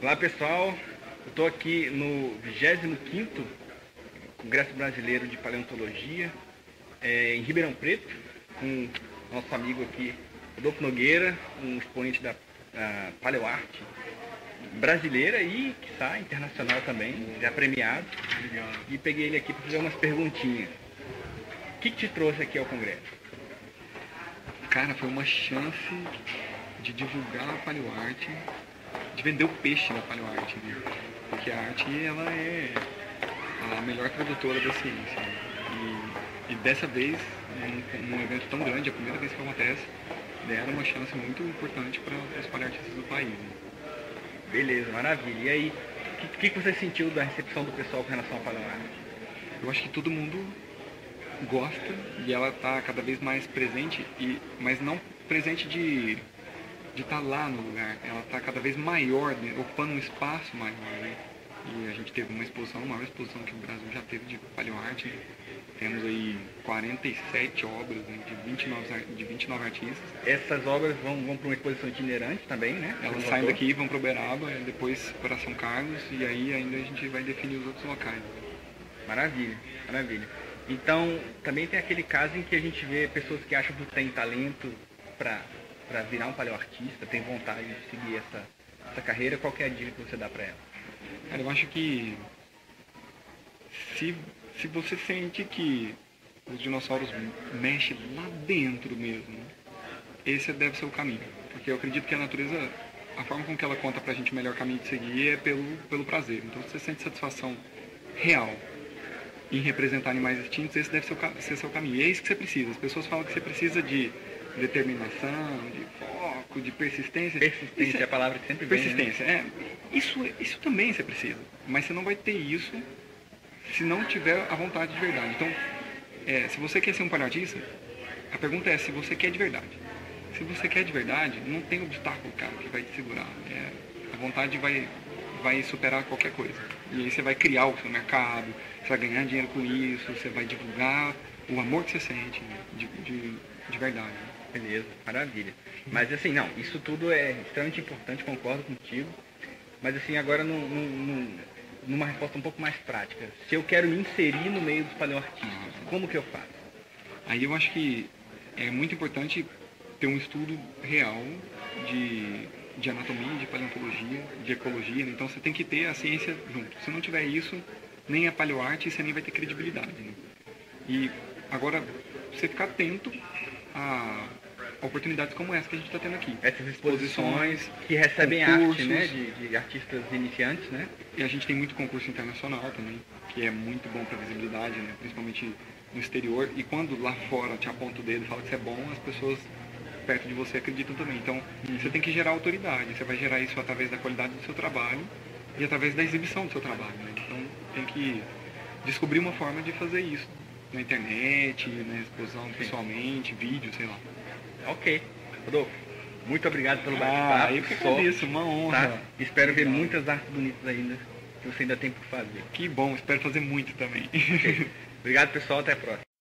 Olá pessoal, eu estou aqui no 25º Congresso Brasileiro de Paleontologia, em Ribeirão Preto, com nosso amigo aqui, Rodolfo Nogueira, um expoente da paleoarte brasileira e, quiçá, internacional também, já premiado. Obrigado. E peguei ele aqui para fazer umas perguntinhas. O que te trouxe aqui ao Congresso? Cara, foi uma chance de divulgar a paleoarte, de vender o peixe da paleoarte, né? Porque a arte, ela é a melhor tradutora da ciência, né? E dessa vez, num evento tão grande, a primeira vez que acontece, deram uma chance muito importante para os paleartistas do país, né? Beleza, maravilha. E aí, o que você sentiu da recepção do pessoal com relação à paleoarte? Eu acho que todo mundo gosta e ela está cada vez mais presente, mas não presente de estar lá no lugar. Ela está cada vez maior, né, ocupando um espaço maior, né? E a gente teve uma exposição, a maior exposição que o Brasil já teve de paleoarte, né? Temos aí 47 obras, né, de 29 artistas. Essas obras vão para uma exposição itinerante também, né? Elas saem daqui, vão para Uberaba, depois para São Carlos, e aí ainda a gente vai definir os outros locais. Maravilha, maravilha. Então, também tem aquele caso em que a gente vê pessoas que acham que tem talento para virar um paleoartista, tem vontade de seguir essa carreira. Qual que é a dica que você dá para ela? Cara, eu acho que se você sente que os dinossauros mexem lá dentro mesmo, esse deve ser o caminho. Porque eu acredito que a natureza, a forma com que ela conta pra gente o melhor caminho de seguir é pelo prazer. Então, se você sente satisfação real em representar animais extintos, esse deve ser seu caminho. E é isso que você precisa. As pessoas falam que você precisa de determinação, de foco, de persistência. Persistência é a palavra que sempre vem, persistência, né? Isso também você precisa. Mas você não vai ter isso se não tiver a vontade de verdade. Então, se você quer ser um paleoartista, a pergunta é se você quer de verdade. Se você quer de verdade, não tem obstáculo, cara, que vai te segurar. A vontade vai superar qualquer coisa. E aí você vai criar o seu mercado, você vai ganhar dinheiro com isso, você vai divulgar o amor que você sente, né, de verdade. Beleza, maravilha. Mas assim, não, isso tudo é extremamente importante, concordo contigo. Mas assim, agora numa resposta um pouco mais prática. Se eu quero me inserir no meio dos paleoartistas, como que eu faço? Aí eu acho que é muito importante ter um estudo real de anatomia, de paleontologia, de ecologia, né? Então você tem que ter a ciência junto. Se não tiver isso, nem a paleoarte, você nem vai ter credibilidade, né? E agora, você ficar atento a oportunidades como essa que a gente está tendo aqui. Essas exposições que recebem arte, né, de artistas iniciantes, né? E a gente tem muito concurso internacional também, que é muito bom para visibilidade, né? Principalmente no exterior. E quando lá fora te aponta o dedo e fala que você é bom, as pessoas perto de você acreditam também. Então, você tem que gerar autoridade. Você vai gerar isso através da qualidade do seu trabalho e através da exibição do seu trabalho, né? Então, tem que descobrir uma forma de fazer isso na internet, na exposição pessoalmente, vídeo, sei lá. Ok. Rodolfo, muito obrigado pelo bate-papo. Eu que agradeço, uma honra. Tá? Espero ver muitas artes bonitas ainda, que você ainda tem por fazer. Que bom, espero fazer muito também. Okay. Obrigado, pessoal. Até a próxima.